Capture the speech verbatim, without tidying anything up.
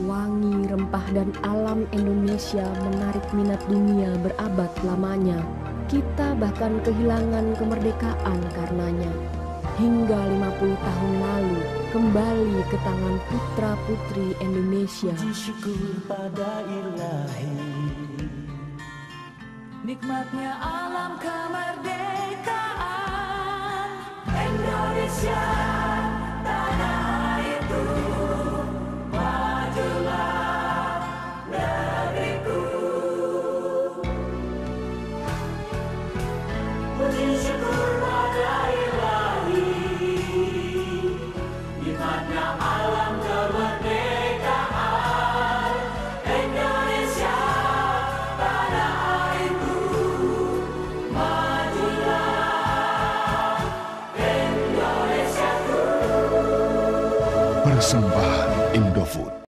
Wangi, rempah, dan alam Indonesia menarik minat dunia berabad lamanya. Kita bahkan kehilangan kemerdekaan karenanya. Hingga lima puluh tahun lalu, kembali ke tangan putra-putri Indonesia. Puji syukur pada Ilahi, nikmatnya alam kemerdekaan Indonesia, tanah airku, majulah negeriku. Puji syukur pada Ilahi, nikmatnya alam kemerdekaan Indonesia, tanah airku, majulah Indonesiaku. Persembahan Indofood.